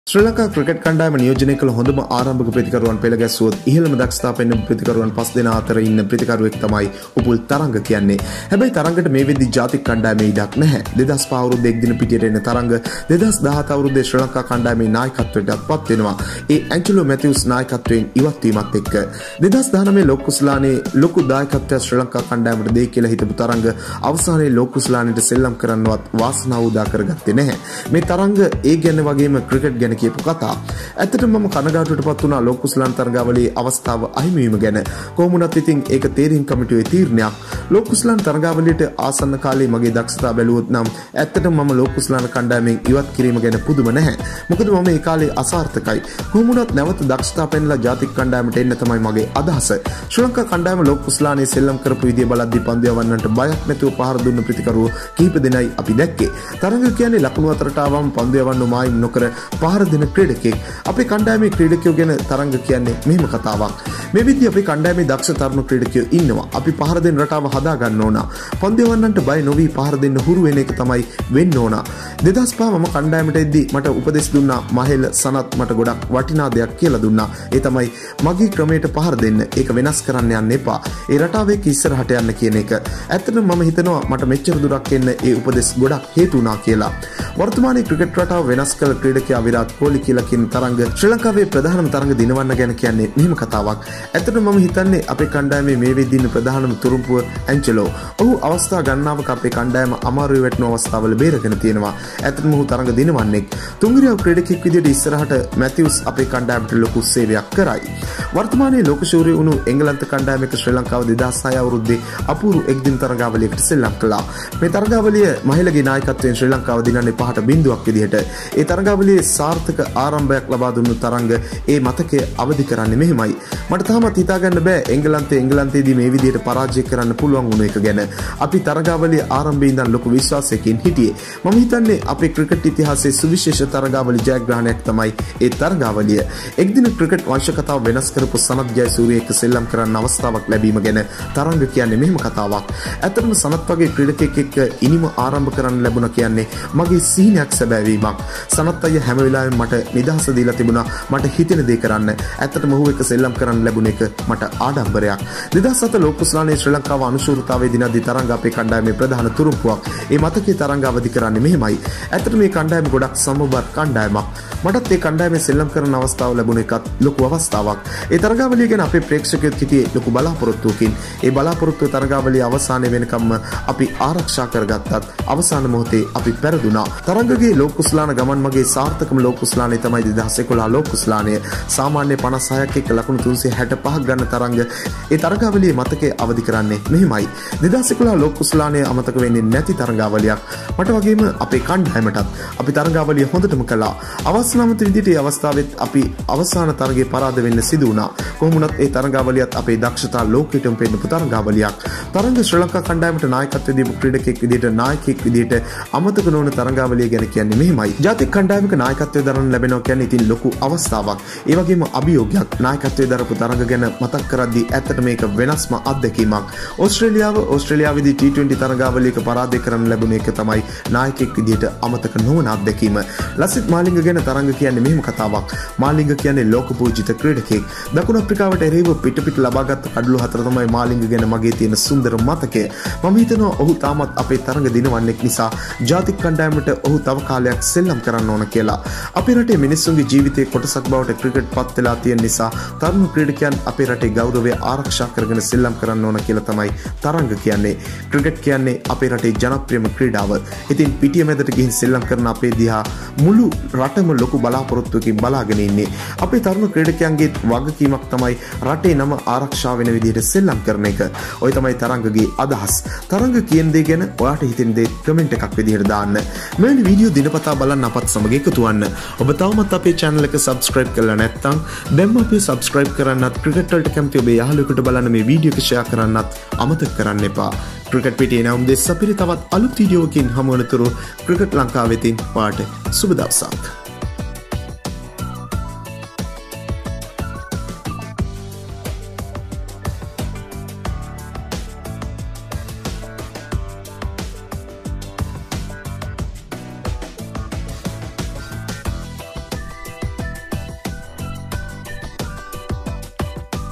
ශ්‍රී Lanka cricket කණ්ඩායම නියෝජනය කළ හොඳම ආරම්භක ප්‍රතිකරුවන් පෙළ ගැස්සුවොත් ඉහළම දක්ෂතා පෙන්වන ප්‍රතිකරුවන් 5 දෙනා අතර ඉන්න ප්‍රතිකරුවෙක් තමයි උපුල් තරංග කියන්නේ. හැබැයි තරංගට මේ වෙද්දි ජාතික කණ්ඩායමේ ඉඩක් නැහැ. 2005 අවුරුද්දේ එක් දින පිටියට එන තරංග 2017 අවුරුද්දේ ශ්‍රී ලංකා කණ්ඩායමේ නායකත්වයටත් පත් වෙනවා. ඒ ඇන්ජලෝ මැතිව්ස් නායකත්වයෙන් ඉවත් වීමත් එක්ක 2019 ලෝක කුසලානේ ලොකු දායකත්වයක් ශ්‍රී ලංකා කණ්ඩායමට දෙයි කියලා හිතපු තරංග අවසානයේ ලෝක කුසලානේට සෙල්ලම් කරන්නවත් වාසනාව උදා කරගත්තේ නැහැ. මේ තරංග ඒ ගැන වගේම ක්‍රිකට් ගැන කියපු කතා. ඇත්තටම මම කනගාටුවටපත් වුණා ලෝක කුසලාන තරගාවලියේ අවස්ථාව අහිමි වීම ගැන. කොහොම වුණත් ඉතින් ඒක තීරීම් කමිටුවේ තීරණයක්. ලෝක කුසලාන තරගාවලියට ආසන්න කාලේ මගේ දක්ෂතාව බැලුවොත් නම් ඇත්තටම මම ලෝක කුසලාන කණ්ඩායමෙන් ඉවත් කිරීම ගැන පුදුම නැහැ. මොකද මම ඒ කාලේ අසාර්ථකයි. කොහොම වුණත් නැවත දක්ෂතාව පෙන්ලා ජාතික කණ්ඩායමට එන්න තමයි මගේ අදහස. ශ්‍රී ලංකා කණ්ඩායම ලෝක කුසලානේ සෙල්ලම් කරපු විදිය බලද්දී පන්දු යවන්නට බයක් නැතුව පහර දුන්න ප්‍රතිකරුවෝ කීප දෙනයි අපි දැක්කේ. තරංග කියන්නේ ලකුණු අතරට ආවම පන්දු යවන්න මායිම් නොකර පහර දෙන ක්‍රීඩකෙක්. අපේ කණ්ඩායමේ ක්‍රීඩකයෝ ගැන තරංග කියන්නේ මෙහෙම කතාවක්. මේ විදිහ අපේ කණ්ඩායමේ දක්ෂ තරුණ ක්‍රීඩකයෝ ඉන්නවා. අපි පහර දෙන රටාව හදා ගන්න ඕන. පන්දු යවන්නට බය නොවි පහර දෙන්න හුරු වෙන එක තමයි වෙන්න ඕන. 2005 මම කණ්ඩායමට එද්දි මට උපදෙස් දුන්නා මහේල සනත් මට ගොඩක් වටිනා දෙයක් කියලා දුන්නා. ඒ තමයි මගේ ක්‍රමයට පහර දෙන්න. ඒක වෙනස් කරන්න යන්න එපා. ඒ රටාවේ ඉස්සරහට යන්න කියන එක. ඇත්තටම මම හිතනවා මට මෙච්චර දුරක් එන්න ඒ උපදෙස් ගොඩක් හේතු වුණා කියලා. වර්තමානයේ ක්‍රිකට් රටාව වෙනස් කළ ක්‍රීඩකයා විරාට් කොහ්ලි කියලා කියන තරංග ශ්‍රී ලංකාවේ ප්‍රධානම තරංග දිනවන්න ගැන කියන්නේ මෙහෙම කතාවක්. ඇත්තටම මම හිතන්නේ අපේ කණ්ඩායමේ මේ වෙද්දී ඉන්න ප්‍රධානම තුරුම්පුව ඇන්ජලෝ. ඔහු අවස්ථා ගණනාවක අපේ කණ්ඩායම අමාරුවේ වැටෙන අවස්ථාවල බේරගෙන තියෙනවා. ඇත්තටම ඔහු තරංග දිනවන්නේ. තුන්ගිරියව ක්‍රීඩකෙක් විදිහට ඉස්සරහට මැතිව්ස් අපේ කණ්ඩායමට ලොකු සේවයක් කරයි. වර්තමානයේ ලෝකශූරී වුණු එංගලන්ත කණ්ඩායමක ශ්‍රී ලංකාව 2006 අවුරුද්දේ අපූර්ව එක් දින තරගාවලියකට සෙල්ලම් කළා. මේ තරගාවලිය මහේලගේ නායකත්වයෙන් ශ්‍රී ලංකාව දිනන්නේ 5-0ක් විදිහට. ඒ තරගාවලියේ සාර්ථක ආරම්භයක් ලබා දුන්නු තරංග ඒ මතකය අවදි කරන්නේ මෙහෙමයි. මට තාමත් හිතාගන්න බෑ එංගලන්තයේදී මේ විදිහට පරාජය කරන්න පුළුවන් වුණ එක ගැන. අපි තරගාවලියේ ආරම්භයේ ඉඳන් ලොකු විශ්වාසයකින් හිටියේ. මම හිතන්නේ අපේ ක්‍රිකට් ඉතිහාසයේ සුවිශේෂ තරගාවලි ජයග්‍රහණයක් තමයි ඒ තරගාවලිය. එක්දින ක්‍රිකට් වංශ කතාව වෙනස් කරපු සනත් ජයසූරිය එක්ක සෙල්ලම් කරන්න අවස්ථාවක් ලැබීම ගැන තරංග කියන්නේ මෙහෙම කතාවක්. ඇත්තටම සනත් වගේ ක්‍රීඩකෙක් එක්ක ඉනිම ආරම්භ කරන්න ලැබුණා කියන්නේ මගේ සීනයක් සැබෑවීමක්. සනත් අයියා හැම වෙලාවෙම මට නිදහස දීලා තිබුණා මට හිතෙන දේ කරන්න. ඇත්තටම ඔහු එක්ක සෙල්ලම් කරන්න ලැබුණ එක මට ආඩම්බරයක්. 2007 ලෝක කුසලානේ ශ්‍රී ලංකාව අනුශූරතාවයේ දිනදී තරංග අපේ කණ්ඩායමේ ප්‍රධාන තුරුම්පුවක්. ඒ මතකයේ තරංග අවදි කරන්නේ මෙහෙමයි. ඇත්තටම මේ කණ්ඩායම ගොඩක් සමබර කණ්ඩායමක්. මටත් ඒ කණ්ඩායමේ සෙල්ලම් කරන අවස්ථාව ලැබුණ එකත් ලොකු අවස්ථාවක්. ඒ තරගාවලිය ගැන අපේ ප්‍රේක්ෂකයෝ හිටියේ ලොකු බලාපොරොත්තුවකින්. ඒ බලාපොරොත්තුව තරගාවලිය අවසානයේ වෙනකම්ම අපි ආරක්ෂා කරගත්තත් අවසාන මොහොතේ අපි පෙරදුනා. තරංගගේ ලෝක කුසලාන ගමන් මගේ සාර්ථකම ලෝක කුසලානේ තමයි 2011 ලෝක කුසලානය. සාමාන්‍ය 56ක් එක්ක ලකුණු 365ක් ගන්න තරංග ඒ තරගාවලියේ මතකයේ අවදි කරන්නේ මෙහෙමයි. 2011 ලෝක කුසලානය අමතක වෙන්නේ නැති තරගාවලියක්. මට වගේම අපේ කණ්ඩායමටත් අපි තරගාවලිය හොඳටම කළා. අවස්ථාවන්ත විදිහට ඒ අවස්ථාවෙත් අපි අවසාන තරගයේ පරාද වෙන්න සිදු වුණා. කොහොම වුණත් ඒ තරගාවලියත් අපේ දක්ෂතා ලෝකෙටම පෙන්නපු තරගාවලියක්. තරංග ශ්‍රී ලංකා කණ්ඩායමට නායකත්වය දීපු ක්‍රීඩකෙක් විදිහට නායකයෙක් විදිහට අමතක නොවන තරගාවලිය ගැන කියන්නේ මෙහෙමයි. ජාතික කණ්ඩායමක නායකත්වය දරන්න ලැබෙනවා කියන්නේ ඉතින් ලොකු අවස්ථාවක්. ඒ වගේම අභියෝගයක්. නායකත්වය දරපු තරග ගැන මතක් කරද්දී ඇත්තට මේක වෙනස්ම අත්දැකීමක්. ඕස්ට්‍රේලියාවේදී T20 තරගාවලියක පරාජය කරන්න ලැබුණ එක තමයි නායකයෙක් විදිහට අමතක නොවන අත්දැකීම. ලසිත් මාලිංග ගැන තරංග කියන්නේ මෙහෙම කතාවක්. මාලිංග කියන්නේ ලෝක පූජිත ක්‍රීඩකෙක්. දකුණු අප්‍රිකාවට එරෙහිව පිට ලබාගත් කඩලු හතර තමයි මාලිංග ගැන මගේ තියෙන සුන්දර මතකය. මම හිතනවා ඔහු තාමත් අපේ තරඟ දිනවන්නෙක් නිසා ජාතික කණ්ඩායමට ඔහු තව කාලයක් සෙල්ලම් කරන්න ඕන කියලා. අපේ රටේ මිනිස්සුන්ගේ ජීවිතයේ කොටසක් බවට ක්‍රිකට් පත් වෙලා තියෙන නිසා තරුණ ක්‍රීඩකයන් අපේ රටේ ගෞරවය ආරක්ෂා කරගෙන සෙල්ලම් කරන්න ඕන කියලා තමයි තරංග කියන්නේ. ක්‍රිකට් කියන්නේ අපේ රටේ ජනප්‍රියම ක්‍රීඩාව. ඉතින් පිටිය මැදට ගිහින් සෙල්ලම් කරන අපේ දිහා මුළු රටම ලොකු බලාපොරොත්තුවකින් බලාගෙන ඉන්නේ. අපේ තරුණ ක්‍රීඩකයන්ගේ වගකීමක් තමයි රටේ නම ආරක්ෂා වෙන විදිහට සෙල්ලම් කරන එක. ඔය තමයි තරංගගේ අදහස්. තරංග කියන දේ ගැන ඔයාට හිතෙන දේ කමෙන්ට් එකක් විදිහට දාන්න. මෙවැනි වීඩියෝ දිනපතා බලන්න අපත් සමග එකතු වෙන්න. ඔබ තවමත් අපේ channel එක subscribe කරලා නැත්නම් දැන්ම අපි subscribe කරන්නත් ක්‍රිකට් වලට කැමති ඔබේ යාළුවෙකුට බලන්න මේ වීඩියෝ එක share කරන්නත් අමතක කරන්න එපා. ක්‍රිකට් පිටියේ නම් දෙස් අපිට තවත් අලුත් වීඩියෝකින් හමු වෙනතුරු ක්‍රිකට් ලංකාවෙතින් ඔයාට සුබ දවසක්.